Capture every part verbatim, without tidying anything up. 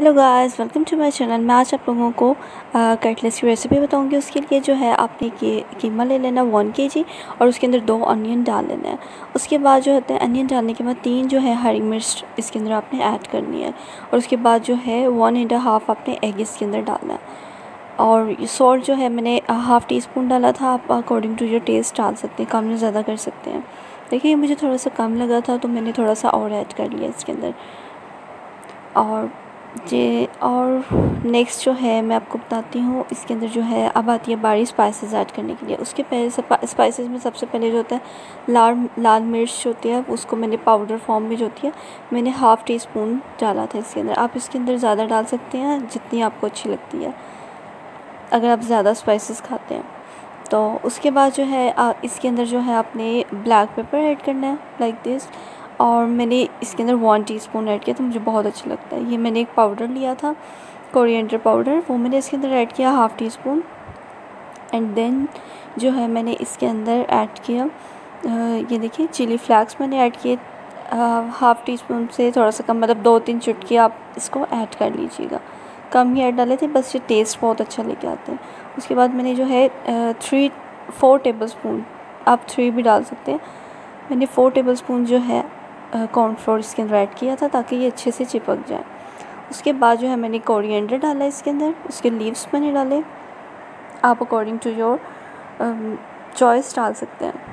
Hello guys, welcome to my channel. मैं आज आप लोगों को कटलेट्स की रेसिपी बताऊंगी। उसके लिए जो है आपने की, कीमा ले लेना वन केजी और उसके अंदर दो अनियन डाल लेना है। उसके बाद जो होता है अनियन डालने के बाद तीन जो है हरी मिर्च इसके अंदर आपने ऐड करनी है और उसके बाद जो है वन एंड हाफ़ आपने एग इसके अंदर डालना है। और सॉल्ट जो है मैंने हाफ़ टी स्पून डाला था, आप अकॉर्डिंग टू योर टेस्ट डाल सकते हैं, कम या ज़्यादा कर सकते हैं। देखिए मुझे थोड़ा सा कम लगा था तो मैंने थोड़ा सा और ऐड कर लिया इसके अंदर। और जे और नेक्स्ट जो है मैं आपको बताती हूँ, इसके अंदर जो है अब आती है बारी स्पाइसेस ऐड करने के लिए। उसके पहले स्पाइसेस में सबसे पहले जो होता है लाल लाल मिर्च होती है, उसको मैंने पाउडर फॉर्म में जो होती है मैंने हाफ़ टी स्पून डाला था इसके अंदर। आप इसके अंदर ज़्यादा डाल सकते हैं जितनी आपको अच्छी लगती है, अगर आप ज़्यादा स्पाइसेस खाते हैं तो। उसके बाद जो है आ, इसके अंदर जो है आपने ब्लैक पेपर ऐड करना है लाइक दिस। और मैंने इसके अंदर वन टीस्पून ऐड किया तो मुझे बहुत अच्छा लगता है। ये मैंने एक पाउडर लिया था कोरिएंडर पाउडर, वो मैंने इसके अंदर ऐड किया half teaspoon. And then जो है मैंने इसके अंदर ऐड किया ये देखिए चिली फ्लैक्स मैंने ऐड किए हाफ़ टी स्पून से थोड़ा सा कम, मतलब दो तीन चुटकी आप इसको ऐड कर लीजिएगा। कम ही ऐड डाले थे, बस ये टेस्ट बहुत अच्छा लेके आते हैं। उसके बाद मैंने जो है थ्री फोर टेबल स्पून, आप थ्री भी डाल सकते हैं, मैंने फोर टेबल स्पून जो है कॉर्नफ्लोर इसके अंदर ऐड किया था ताकि ये अच्छे से चिपक जाए। उसके बाद जो है मैंने कोरिएंडर डाला इसके अंदर, उसके लीव्स मैंने डाले, आप अकॉर्डिंग टू योर चॉइस डाल सकते हैं।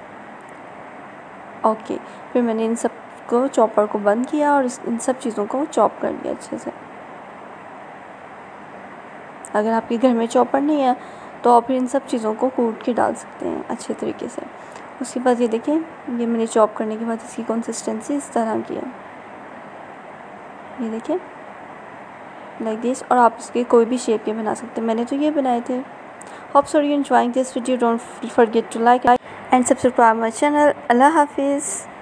ओके, फिर मैंने इन सब को चॉपर को बंद किया और इन सब चीज़ों को चॉप कर लिया अच्छे से। अगर आपके घर में चॉपर नहीं है तो आप फिर इन सब चीज़ों को कूट के डाल सकते हैं अच्छे तरीके से। उसके बाद ये देखें, ये मैंने चॉप करने के बाद इसकी कंसिस्टेंसी इस तरह की है, ये देखें लाइक दिस। और आप इसके कोई भी शेप के बना सकते हैं, मैंने तो ये बनाए थे। Hope so you enjoying this video, don't forget to like and subscribe my channel. अल्लाह हाफिज़।